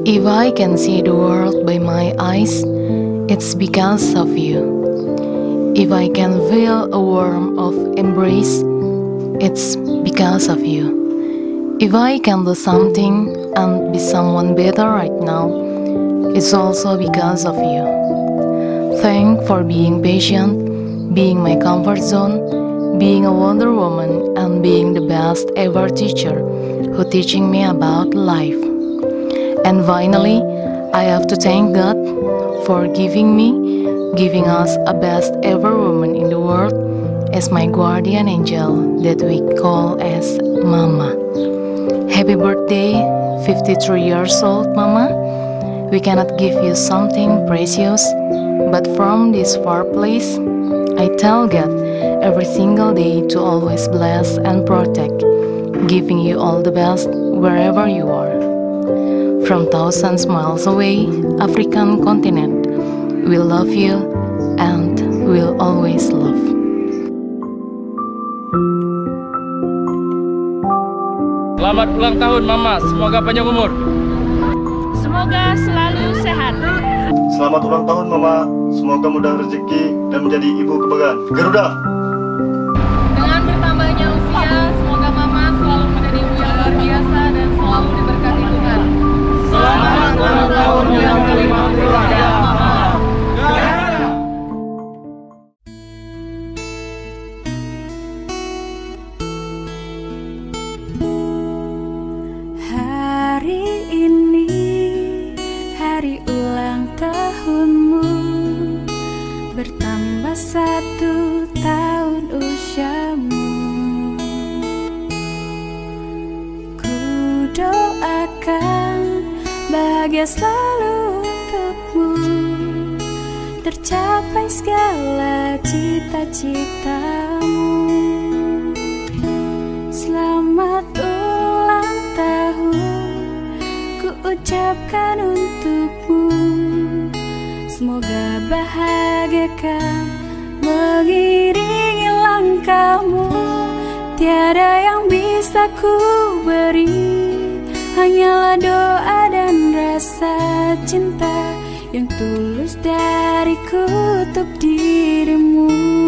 If I can see the world by my eyes, it's because of you. If I can feel a warmth of embrace, it's because of you. If I can do something and be someone better right now, it's also because of you. Thanks for being patient, being my comfort zone, being a Wonder Woman, and being the best ever teacher who teaching me about life. And finally, I have to thank God for giving us a best ever woman in the world as my guardian angel that we call as Mama. Happy birthday, 53 years old, Mama. We cannot give you something precious, but from this far place, I tell God every single day to always bless and protect, giving you all the best wherever you are. From thousands miles away, African continent, we love you and will always love. Selamat ulang tahun Mama, semoga panjang umur. Semoga selalu sehat. Selamat ulang tahun Mama, semoga mudah rezeki dan menjadi ibu kebanggaan Garuda. Dengan bertambahnya usia, semoga Mama selalu menjadi ibu yang luar biasa dan selalu diberkati Tuhan. Selamat ulang tahun yang ke-50 ya Mama. Hari ini hari ulang tahunmu, bertambah 1 tahun usiamu. Ku doakan bahagia selalu untukmu, tercapai segala cita-citamu. Selamat ulang tahun ku ucapkan untukmu, semoga bahagia kan mengiringi langkahmu. Tiada yang bisa ku beri, hanyalah doa dan rasa cinta yang tulus dariku untuk dirimu.